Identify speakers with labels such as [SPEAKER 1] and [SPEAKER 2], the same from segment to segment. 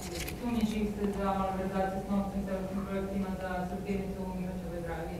[SPEAKER 1] sumnjičih se za malverzacije s novcem sa europskim projektima za sortirnicu u Mihoćevoj Dragi.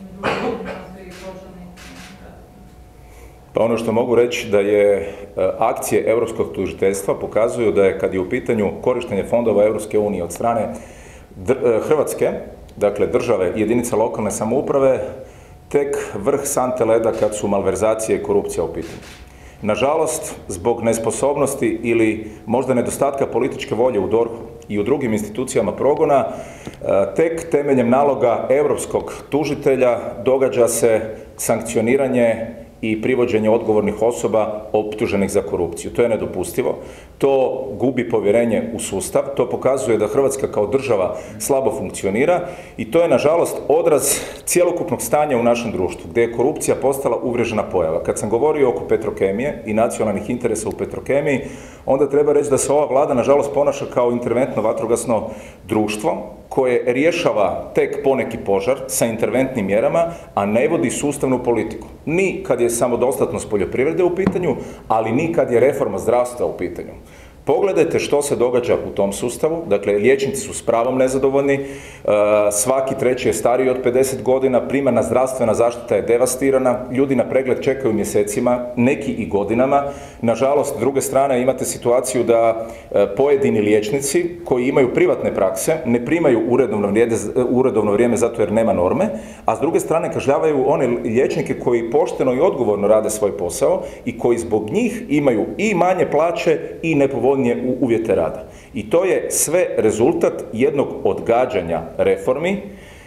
[SPEAKER 2] Pa ono što mogu reći da je akcije Europskog tužiteljstva pokazuju da je kad je u pitanju korištenje fondova Europske unije od strane Hrvatske, dakle države i jedinica lokalne samouprave, tek vrh sante leda kad su malverzacije i korupcija u pitanju. Nažalost, zbog nesposobnosti ili možda nedostatka političke volje u DORH-u i u drugim institucijama progona, tek temeljem naloga europskog tužitelja događa se sankcioniranje i privođenje odgovornih osoba optuženih za korupciju. To je nedopustivo, to gubi povjerenje u sustav, to pokazuje da Hrvatska kao država slabo funkcionira i to je nažalost odraz cjelokupnog stanja u našem društvu, gdje je korupcija postala uvriježena pojava. Kad sam govorio oko Petrokemije i nacionalnih interesa u Petrokemiji, onda treba reći da se ova Vlada nažalost ponaša kao interventno vatrogasno društvo koje rješava tek poneki požar sa interventnim mjerama, a ne vodi sustavnu politiku. Ni kad je samodostatnost poljoprivrede u pitanju, ali ni kad je reforma zdravstva u pitanju. Pogledajte što se događa u tom sustavu, dakle liječnici su s pravom nezadovoljni, svaki treći je stariji od 50 godina, primarna zdravstvena zaštita je devastirana, ljudi na pregled čekaju mjesecima, neki i godinama. Nažalost, s druge strane imate situaciju da pojedini liječnici koji imaju privatne prakse ne primaju uredovno vrijeme zato jer nema norme, a s druge strane kažnjavaju one liječnike koji pošteno i odgovorno rade svoj posao i koji zbog njih imaju i manje plaće i nepovoljnije uvjete rada. I to je sve rezultat jednog odgađanja reformi,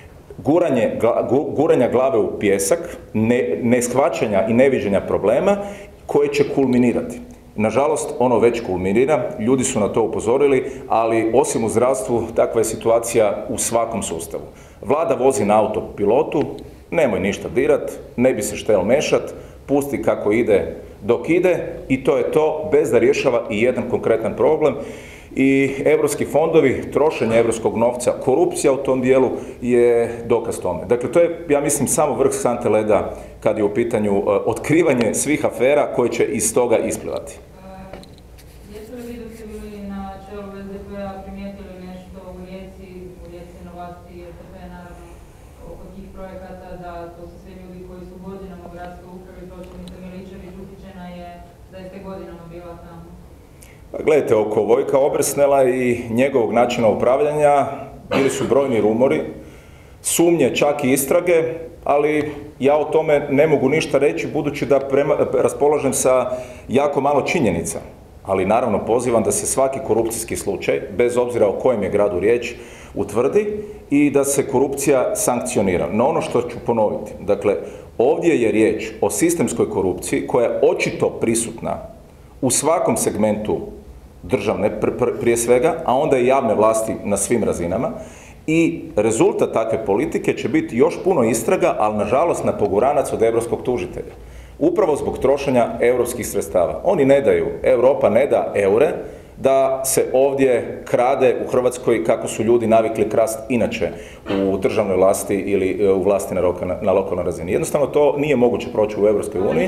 [SPEAKER 2] guranja glave u pijesak, neshvaćanja i neviđenja problema koje će kulminirati. Nažalost, ono već kulminira, ljudi su na to upozorili, ali osim u zdravstvu, takva je situacija u svakom sustavu. Vlada vozi na autopilotu, nemoj ništa dirat, ne bi se štel mešat, pusti kako ide dok ide i to je to, bez da rješava i jedan konkretan problem. I europski fondovi, trošenje europskog novca, korupcija u tom dijelu je dokaz tome. Dakle, to je, ja mislim, samo vrh sante leda kad je u pitanju otkrivanje svih afera koje će iz toga isplivati.
[SPEAKER 1] Jeste li vi dok ste bili na čelu SDP-a primijetili nešto u Rijeci Novosti i SDP naravno oko tih projekata, da to su sve ljudi koji su godinama u gradskoj upravi, pročelnica Miličević uhićena je da je ste godinama bila tamo?
[SPEAKER 2] Gledajte, oko Vojka Obersnela i njegovog načina upravljanja bili su brojni rumori, sumnje, čak i istrage, ali ja o tome ne mogu ništa reći budući da raspolažem sa jako malo činjenica. Ali naravno pozivam da se svaki korupcijski slučaj, bez obzira o kojem je gradu riječ, utvrdi i da se korupcija sankcionira. No ono što ću ponoviti, dakle, ovdje je riječ o sistemskoj korupciji koja je očito prisutna u svakom segmentu državne prije svega, a onda i javne vlasti na svim razinama i rezultat takve politike će biti još puno istraga, ali nažalost na poguranac od europskog tužitelja. Upravo zbog trošenja europskih sredstava. Oni ne daju, Europa ne da eure, da se ovdje krade u Hrvatskoj kako su ljudi navikli krast inače u državnoj vlasti ili u vlasti na lokalnoj razini. Jednostavno to nije moguće proći u Europskoj uniji.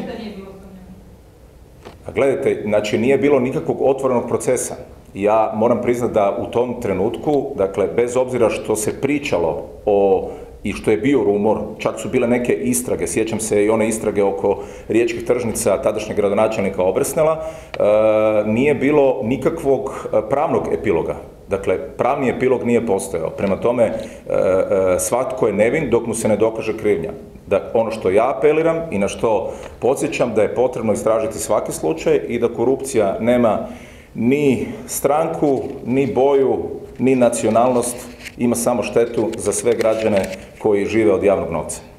[SPEAKER 2] A gledajte, znači nije bilo nikakvog otvorenog procesa. Ja moram priznati da u tom trenutku, dakle, bez obzira što se pričalo i što je bio rumor, čak su bile neke istrage, sjećam se i one istrage oko riječkih tržnica tadašnjeg gradonačelnika Obersnela, nije bilo nikakvog pravnog epiloga. Dakle, pravni epilog nije postojao. Prema tome, svatko je nevin dok mu se ne dokaže krivnja. Da ono što ja apeliram i na što podsjećam da je potrebno istražiti svaki slučaj i da korupcija nema ni stranku, ni boju, ni nacionalnost, ima samo štetu za sve građane koji žive od javnog novca.